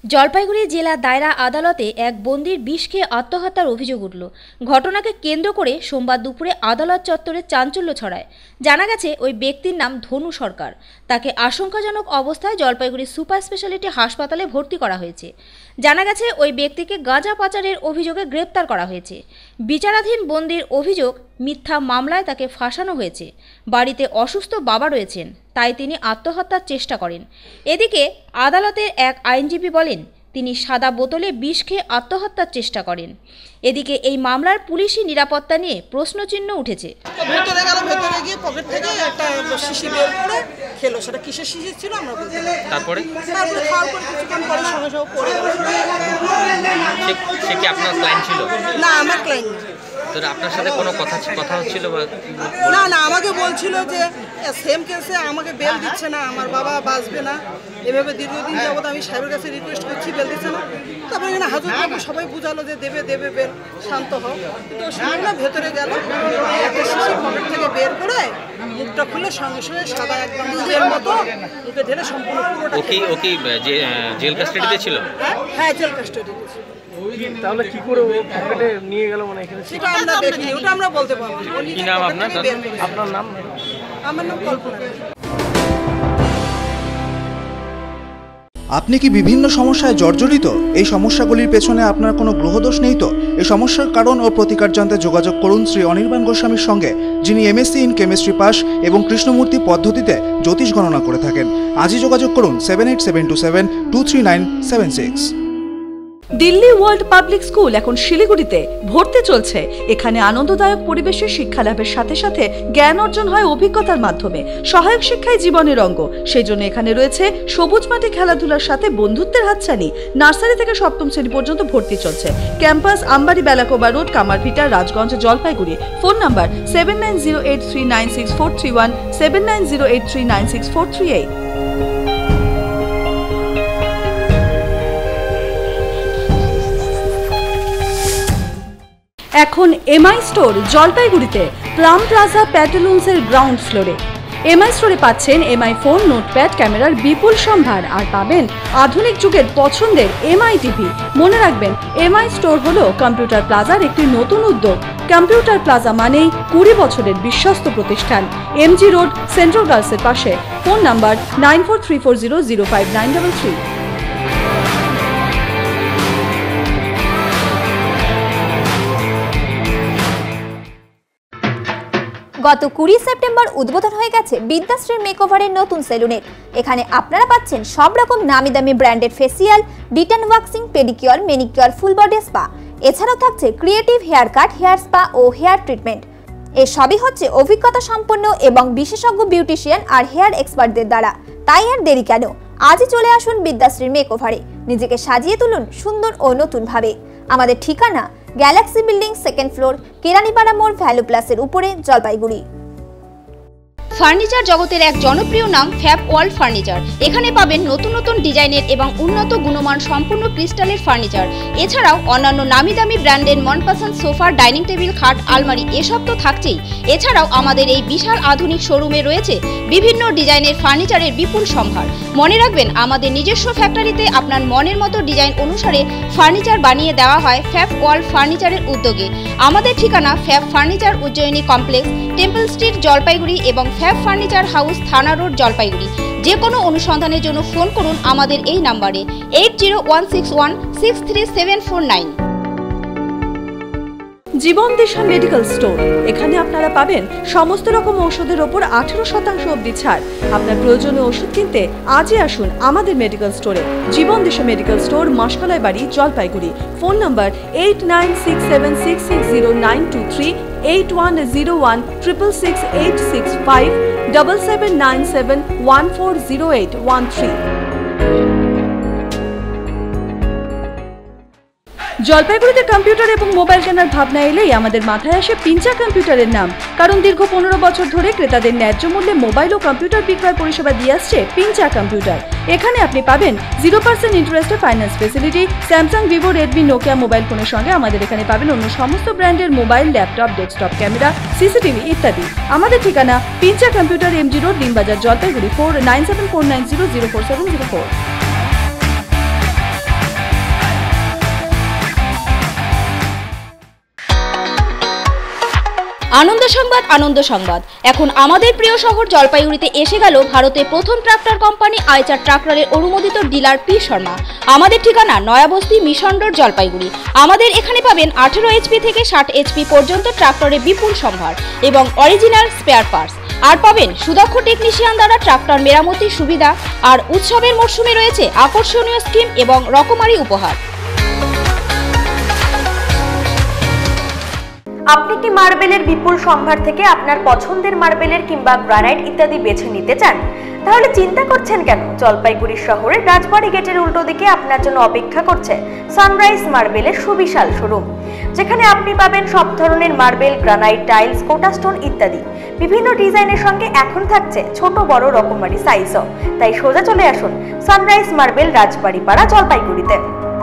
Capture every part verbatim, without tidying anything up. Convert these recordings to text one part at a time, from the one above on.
জলপাইগুড়ি জেলা দায়রা আদালতে এক বন্দির বিষ খেয়ে আত্মহত্যার অভিযোগ উঠল। ঘটনাকে কেন্দ্র করে সোমবার দুপুরে আদালত চত্বরে চাঞ্চল্য ছড়ায়। জানা গেছে ওই ব্যক্তির নাম ধনু সরকার। তাকে আশঙ্কাজনক অবস্থায় জলপাইগুড়ি সুপার স্পেশালিটি হাসপাতালে ভর্তি করা হয়েছে। জানা গেছে ওই ব্যক্তিকে গাঁজা পাচারের অভিযোগে গ্রেপ্তার করা হয়েছে। বিচারাধীন বন্দির অভিযোগ, মিথ্যা মামলায় তাকে ফাঁসানো হয়েছে। বাড়িতে অসুস্থ বাবা রয়েছেন, তাই তিনি আত্মহত্যার চেষ্টা করেন। এদিকে আদালতের এক আইনজীবী বলেন, তিনি সাদা বোতলে বিষ খেয়ে আত্মহত্যার চেষ্টা করেন। এদিকে এই মামলার পুলিশি নিরাপত্তা নিয়ে প্রশ্নচিহ্ন উঠেছে। ভেতরে গেল, ভেতরে গিয়ে পকেট থেকে একটা শিশি বের করে খেলো। সেটা কিসের শিশি ছিল আমরা বলতে পারি। তারপরে তারপরে খাওয়ার পরে কিছুক্ষণ পরে সঙ্গে সঙ্গে পড়ে গেল। সে কি আপনার ক্লায়েন্ট ছিল? না, আমার ক্লায়েন্ট না। তো আপনার সাথে কোনো কথা কথা হচ্ছিল? না না, আমাকে বলছিল যে সেম কেসে আমাকে বেল দিচ্ছে না, আমার বাবা বাঁচবে না। এভাবে দীর্ঘদিন যাবত আমি সাহেবের কাছে রিকোয়েস্ট করছি, বেল দিচ্ছে না। তারপরে এখানে হাজর বাবু সবাই বুঝালো যে দেবে দেবে বেল, শান্ত হও। কিন্তু শুনে না, ভেতরে গেল, একটা শিশি পকেট থেকে বের করে মুখটা খুলে সঙ্গে সঙ্গে সাদা একদম দুধের মতো মুখে ঢেলে সম্পূর্ণ পুরোটা। ওকে ওকে জেল কাস্টাডিতে ছিল? হ্যাঁ, জেল কাস্টাডিতে ছিল। তাহলে কি করে ও পকেটে নিয়ে গেল? মানে এখানে সেটা আমরা দেখিনি, ওটা আমরা বলতে পারবো না। কি নাম আপনার? আপনার নাম? আমার নাম কল্পনা। আপনি কি বিভিন্ন সমস্যায় জর্জরিত? এই সমস্যাগুলির পেছনে আপনার কোনো গ্রহদোষ নেই তো? এই সমস্যার কারণ ও প্রতিকার জানতে যোগাযোগ করুন শ্রী অনির্বাণ গোস্বামীর সঙ্গে, যিনি এমএসসি ইন কেমিস্ট্রি পাস এবং কৃষ্ণমূর্তি পদ্ধতিতে জ্যোতিষ গণনা করে থাকেন। আজই যোগাযোগ করুন seven eight seven two seven two three nine seven six. Delhi world public school এখন শিলিগুড়িতে ভর্তি চলছে। এখানে আনন্দদায়ক পরিবেশে শিক্ষা লাভের সাথে সাথে জ্ঞান অর্জন হয় অভিজ্ঞতার মাধ্যমে। সহায়ক শিক্ষায় জীবনের অঙ্গ, সেই জন্য এখানে রয়েছে সবুজ মাঠে খেলাধুলার সাথে বন্ধুত্বের হাতছানি। নার্সারি থেকে সপ্তম শ্রেণী পর্যন্ত ভর্তি চলছে। Campus Ambari Belakoba road, Kamarbhita, Rajganj, Jalpaiguri. Phone number seven nine zero eight three nine six four three one, seven nine zero eight three nine six four three eight. এখন এমআই স্টোর জলপাইগুড়িতে প্লাম প্লাজা প্যাটেলুন্সের গ্রাউন্ড ফ্লোরে। এমআই স্টোরে পাচ্ছেন এমআই ফোন, নোটপ্যাড, ক্যামেরার বিপুল সম্ভার, আর পাবেন আধুনিক যুগের পছন্দের এমআই টিভি। মনে রাখবেন, এমআই স্টোর হলো কম্পিউটার প্লাজার একটি নতুন উদ্যোগ। কম্পিউটার প্লাজা মানেই কুড়ি বছরের বিশ্বস্ত প্রতিষ্ঠান। এমজি রোড, সেন্ট্রাল গার্লসের পাশে। Phone number nine four three four zero zero five nine double three. গত কুড়ি সেপ্টেম্বর উদ্বোধন হয়ে গেছে বিদ্যাশ্রী মেকওভারের নতুন সেলুনের। এখানে আপনারা পাচ্ছেন সব রকম নামি দামি branded facial, detan waxing, pedicure, manicure, full body spa. এছাড়াও থাকছে creative hair cut, hair spa ও হেয়ার ট্রিটমেন্ট। এর সবই হচ্ছে অভিজ্ঞতা সম্পন্ন এবং বিশেষজ্ঞ বিউটিশিয়ান আর হেয়ার এক্সপার্টদের দ্বারা। তাই আর দেরি কেন, আজই চলে আসুন বিদ্যাশ্রী মেকওভারে। নিজেকে সাজিয়ে তুলুন সুন্দর ও নতুন ভাবে। আমাদের ঠিকানা galaxy building, second floor, Keranipara মোড়, ভ্যালু প্লাসের উপরে, জলপাইগুড়ি। ফার্নিচার জগতের এক জনপ্রিয় নাম ফ্যাব ওয়ার্ল্ড ফার্নিচার। এখানে পাবেন নতুন নতুন ডিজাইনের এবং উন্নত গুণমান সম্পূর্ণ ক্রিস্টালের ফার্নিচার। এছাড়াও অন্যান্য নামি দামি ব্র্যান্ডের মনপসন্দ সোফা, ডাইনিং টেবিল, খাট, আলমারি এসব তো থাকছেই। এছাড়াও আমাদের এই বিশাল আধুনিক শোরুমে রয়েছে বিভিন্ন ডিজাইনের ফার্নিচারের বিপুল সম্ভার। মনে রাখবেন, আমাদের নিজস্ব ফ্যাক্টরিতে আপনার মনের মতো ডিজাইন অনুসারে ফার্নিচার বানিয়ে দেওয়া হয় ফ্যাব ওয়ার্ল্ড ফার্নিচারের উদ্যোগে। আমাদের ঠিকানা fab furniture Ujjayini complex, temple street, Jalpaiguri এবং ফ্যাব ফার্নিচার হাউস, থানা রোড, জলপাইগুড়ি। যে কোনো অনুসন্ধানের জন্য ফোন করুন আমাদের এই নাম্বারে eight zero one six one six three seven four nine. Jiban Disha medical store. এখানে আপনারা পাবেন সমস্ত রকম ঔষধের ওপর আঠেরো শতাংশ অবধি ছাড়। আপনার প্রয়োজনীয় ওষুধ কিনতে আজই আসুন আমাদের মেডিকেল স্টোরে। জীবন Disha medical store, Maskalaibari, Jalpaiguri. Phone number eight nine six seven six six zero nine two three, eight one zero one triple six eight six five, double seven nine seven one four zero eight one three. জলপাইগুড়িতে computer এবং mobile কেনার ভাবনা এলেই আমাদের মাথায় আসে পিঞ্চা কম্পিউটারের নাম। কারণ দীর্ঘ পনেরো বছর ধরে ক্রেতাদের ন্যায্য মূল্যে মোবাইল ও কম্পিউটার বিক্রয় পরিষেবা দিয়ে আসছে পিঞ্চা কম্পিউটার। এখানে আপনি পাবেন জিরো পার্সেন্ট ইন্টারেস্টে finance facility. Samsung, Vivo, Redmi, Nokia mobile ফোনের সঙ্গে আমাদের এখানে পাবেন অন্য সমস্ত ব্র্যান্ডের mobile, laptop, desktop camera, CCTV ইত্যাদি। আমাদের ঠিকানা পিঞ্চা computer, MG road, Dinbazar, Jalpaiguri. Four nine seven four nine zero zero four seven zero four. Ananda Sangbad Ananda সংবাদ এখন আমাদের প্রিয় শহর জলপাইগুড়িতে এসে গেল ভারতের প্রথম ট্রাক্টর কোম্পানি আইচার ট্রাক্টরের অনুমোদিত ডিলার পি শর্মা। আমাদের ঠিকানা নয়াবস্তি মিশন রোড জলপাইগুড়ি। আমাদের এখানে পাবেন আঠেরো এইচপি থেকে ষাট এইচপি পর্যন্ত ট্রাক্টরের বিপুল সম্ভার এবং অরিজিনাল স্পেয়ার পার্টস, আর পাবেন সুদক্ষ টেকনিশিয়ান দ্বারা ট্রাক্টর মেরামতির সুবিধা। আর উৎসবের মরশুমে রয়েছে আকর্ষণীয় স্কিম এবং রকমারি উপহার। আপনি কি মার্বেলের বিপুল সম্ভার থেকে আপনার পছন্দের মার্বেলের কিংবা গ্রানাইট ইত্যাদি বেছে নিতে চান? তাহলে চিন্তা করছেন কেন? জলপাইগুড়ি শহরের রাজবাড়ি গেটের উল্টো দিকে আপনার জন্য অপেক্ষা করছে সানরাইজ মার্বেলের সুবিশাল শোরুম, যেখানে আপনি পাবেন সব ধরনের marble, granite, tiles, Kota stone ইত্যাদি। বিভিন্ন ডিজাইনের সঙ্গে এখন থাকছে ছোট বড় রকমারি সাইজও। তাই সোজা চলে আসুন সানরাইজ মার্বেল, রাজবাড়ি পাড়া, জলপাইগুড়িতে।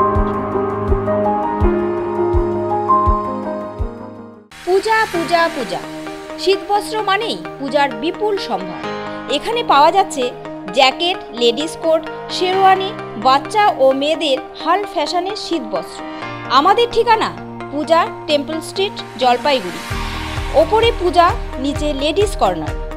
পূজা পূজা পূজা শীতবস্ত্র মানেই পূজার বিপুল সম্ভার। এখানে পাওয়া যাচ্ছে জ্যাকেট, লেডিস কোট, শেরওয়ানি, বাচ্চা ও মেয়েদের হাল ফ্যাশনের শীতবস্ত্র। আমাদের ঠিকানা পূজা, টেম্পল স্ট্রিট, জলপাইগুড়ি। ওপরে পূজা, নিচে লেডিস কর্নার।